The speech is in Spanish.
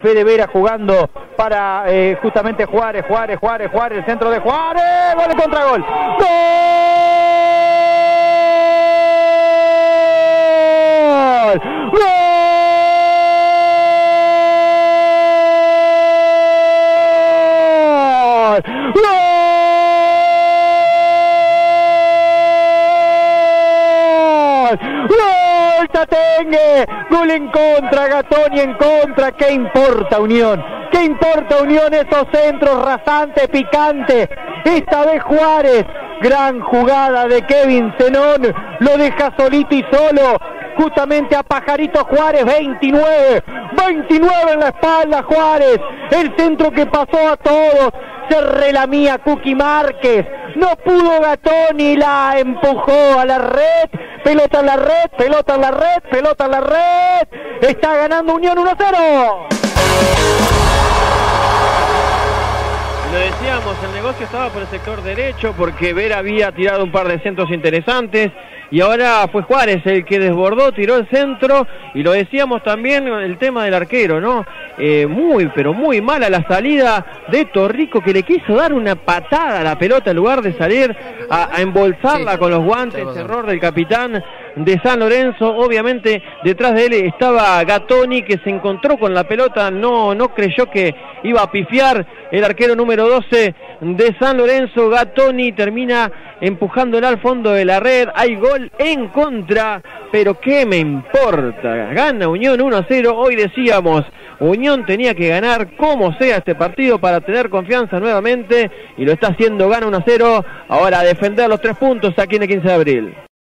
Fede Vera jugando para justamente Juárez, el centro de Juárez, gol contra gol. ¡Gol! ¡Gol! ¡Gol Tatengue! Gol en contra, Gatoni en contra. ¿Qué importa Unión? ¿Qué importa Unión? Esos centros rasantes, picantes. Esta vez Juárez. Gran jugada de Kevin Zenón. Lo deja solito y solo. Justamente a Pajarito Juárez. 29 en la espalda Juárez. El centro que pasó a todos. Se relamía Cookie Márquez. No pudo Gatoni, la empujó a la red. Pelota en la red, pelota en la red, pelota en la red. Está ganando Unión 1-0. Lo decíamos, el negocio estaba por el sector derecho porque Vera había tirado un par de centros interesantes y ahora fue Juárez el que desbordó, tiró el centro y lo decíamos también el tema del arquero, ¿no? Pero muy mala la salida de Torrico, que le quiso dar una patada a la pelota en lugar de salir a embolsarla con los guantes. Error del capitán de San Lorenzo. Obviamente detrás de él estaba Gatoni, que se encontró con la pelota, no creyó que iba a pifiar el arquero número 12 de San Lorenzo. Gatoni termina empujándola al fondo de la red. Hay gol en contra, pero ¿qué me importa? Gana Unión 1-0. Hoy decíamos, Unión tenía que ganar como sea este partido para tener confianza nuevamente, y lo está haciendo. Gana 1-0. Ahora a defender los 3 puntos aquí en el 15 de abril.